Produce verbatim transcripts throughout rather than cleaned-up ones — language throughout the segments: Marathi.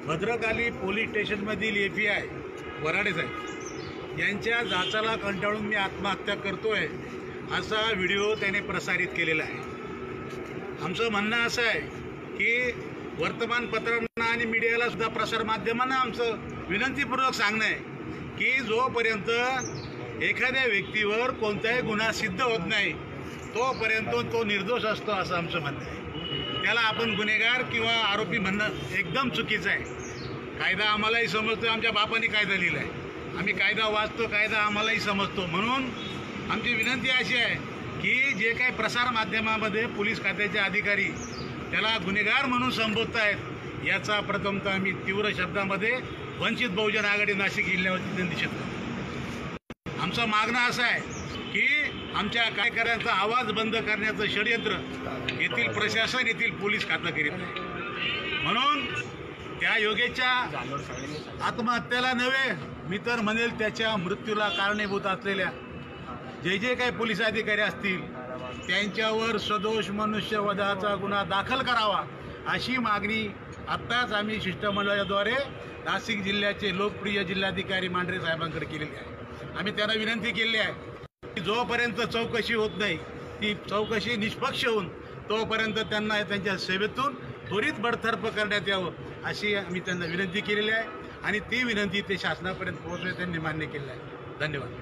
भद्रकाली पोलीस स्टेशनमधील ए पी आय वराडे साहेब यांच्या जाचाला कंटाळून मी आत्महत्या करतोय असा व्हिडिओ त्याने प्रसारित केलेला आहे। आमचं म्हणणं असं आहे की वर्तमानपत्रांना आणि मीडियाला सुद्धा प्रसार माध्यमांना आमचं विनंतीपूर्वक सांगणं आहे की जोपर्यंत एखाद्या व्यक्तीवर कोणताही गुन्हा सिद्ध होत नाही तोपर्यंत तो निर्दोष असतो असं आमचं म्हणणं आहे। त्याला आपण गुन्हेगार किंवा आरोपी म्हणणं एकदम चुकीचं आहे। कायदा आम्हालाही समजतो, आमच्या बापाने कायदा लिहिला आहे, आम्ही कायदा वाचतो, कायदा आम्हालाही समजतो। म्हणून आमची विनंती अशी आहे की जे काही प्रसार माध्यमामध्ये पोलीस खात्याचे अधिकारी त्याला गुन्हेगार म्हणून संबोधत आहेत याचा प्रथमतः आम्ही तीव्र शब्दामध्ये वंचित बहुजन आघाडी नाशिक जिल्ह्यावरती निषेध करतो। आमचं मागणं असं आहे की आमच्या कार्यकर्त्यांचा आवाज बंद करण्याचं षडयंत्र येथील प्रशासन येथील पोलीस खातं करीत आहे। म्हणून त्या योगेशच्या आत्महत्येला नव्हे मी तर म्हणेल त्याच्या मृत्यूला कारणीभूत असलेल्या जे जे काही पोलीस अधिकारी असतील त्यांच्यावर सदोष मनुष्यवधाचा गुन्हा दाखल करावा अशी मागणी आत्ताच आम्ही शिष्टमंडळाद्वारे नाशिक जिल्ह्याचे लोकप्रिय जिल्हाधिकारी मांढरे साहेबांकडे केलेली आहे। आम्ही त्यांना विनंती केली आहे की जोपर्यंत चौकशी होत नाही ती चौकशी निष्पक्ष होऊन तोपर्यंत त्यांना त्यांच्या सेवेतून त्वरित बडतर्फ करण्यात यावं अशी आम्ही त्यांना विनंती केलेली आहे आणि ती विनंती ते शासनापर्यंत पोहोचणे त्यांनी मान्य केलं आहे। धन्यवाद।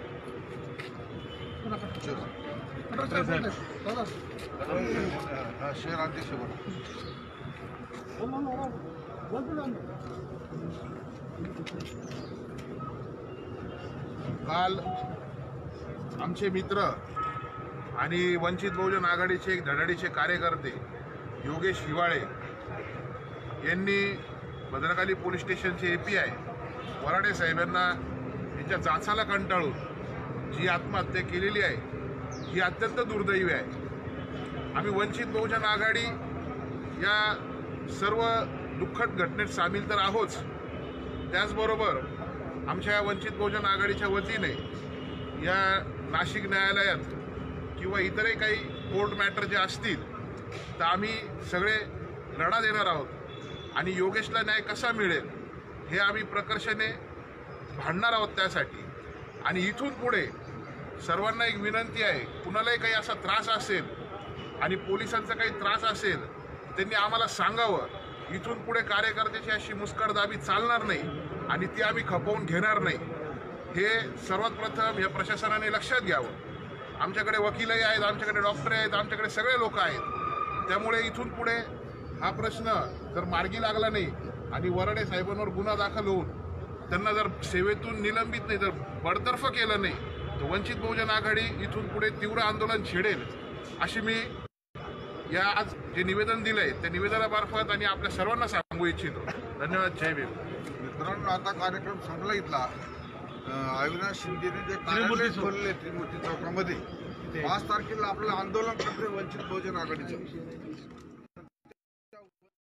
काल आमचे मित्र आणि वंचित बहुजन आघाडीचे एक धडाडीचे कार्यकर्ते योगेश हिवाळे यांनी भद्रकाली पोलीस स्टेशनचे ए पी आय वराडे साहेबांना यांच्या जाचाला कंटाळून जी आत्महत्या केलेली आहे ही अत्यंत दुर्दैवी आहे। आम्ही वंचित बहुजन आघाडी या सर्व दुःखद घटनेत सामील तर आहोतच, त्याचबरोबर आमच्या वंचित बहुजन आघाडीच्या वतीने या नाशिक न्यायालयात किंवा इतरही काही कोर्ट मॅटर जे असतील तर आम्ही सगळे लढा देणार आहोत आणि योगेशला न्याय कसा मिळेल हे आम्ही प्रकर्षाने भांडणार आहोत त्यासाठी। आणि इथून पुढे सर्वांना एक विनंती आहे, कुणालाही काही असा त्रास असेल आणि पोलिसांचा काही त्रास असेल त्यांनी आम्हाला सांगावं। इथून पुढे कार्यकर्त्याची अशी मुस्कटदाबी चालणार नाही आणि ती आम्ही खपवून घेणार नाही हे सर्वात प्रथम या प्रशासनाने लक्षात घ्यावं। आमच्याकडे वकीलही आहेत, आमच्याकडे डॉक्टर आहेत, आमच्याकडे सगळे लोक आहेत। त्यामुळे इथून पुढे हा प्रश्न जर मार्गी लागला नाही आणि वराडे साहेबांवर गुन्हा दाखल होऊन त्यांना जर सेवेतून निलंबित नाही, जर बडतर्फ केलं नाही तर वंचित बहुजन आघाडी इथून पुढे तीव्र आंदोलन छेडेल अशी मी या आज जे निवेदन दिलंय त्या निवेदनामार्फत आणि आपल्या सर्वांना सांगू इच्छितो। धन्यवाद। जय भीम। मित्रांनो, आता कार्यक्रम संपला इथला। अविनाश शिंदेने जे कार्यालय खोलले त्रिमूर्ती चौकामध्ये पाच तारखेला आपलं आंदोलन करते वंचित बहुजन आघाडीचं।